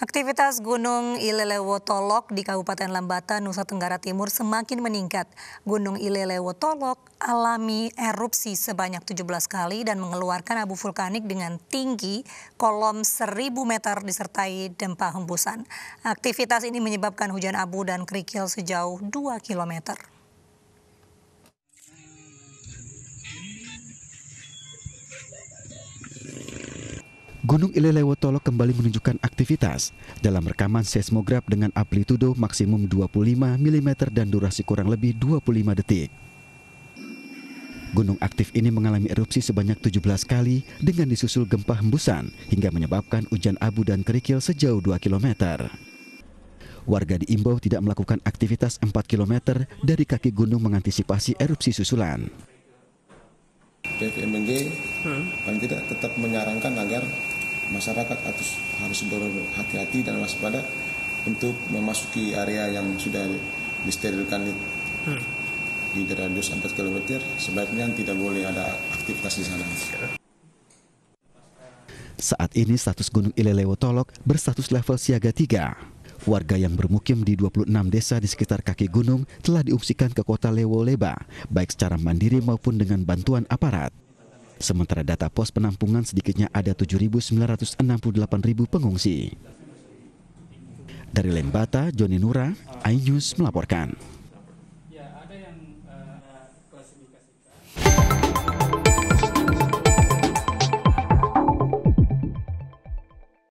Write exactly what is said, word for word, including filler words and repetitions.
Aktivitas Gunung Ilelewo Tolok di Kabupaten Lambata, Nusa Tenggara Timur semakin meningkat. Gunung Ilelewo Tolok alami erupsi sebanyak tujuh belas kali dan mengeluarkan abu vulkanik dengan tinggi kolom seribu meter disertai dampak hembusan. Aktivitas ini menyebabkan hujan abu dan kerikil sejauh dua kilometer. Gunung Ilelewo Tolok kembali menunjukkan aktivitas dalam rekaman seismograf dengan amplitudo maksimum dua puluh lima milimeter dan durasi kurang lebih dua puluh lima detik. Gunung aktif ini mengalami erupsi sebanyak tujuh belas kali dengan disusul gempa hembusan hingga menyebabkan hujan abu dan kerikil sejauh dua kilometer. Warga diimbau tidak melakukan aktivitas empat kilometer dari kaki gunung mengantisipasi erupsi susulan. B V M B G hmm. paling tidak tetap menyarankan agar masyarakat harus berhati-hati dan waspada untuk memasuki area yang sudah disterilkan hmm. di radius empat kilometer, sebaiknya tidak boleh ada aktivitas di sana. Saat ini status Gunung Ilelewo Tolok berstatus level siaga tiga. Warga yang bermukim di dua puluh enam desa di sekitar kaki gunung telah diungsikan ke kota Lewo Leba, baik secara mandiri maupun dengan bantuan aparat. Sementara data pos penampungan sedikitnya ada tujuh ribu sembilan ratus enam puluh delapan ribu pengungsi. Dari Lembata, Joni Nura, iNews melaporkan.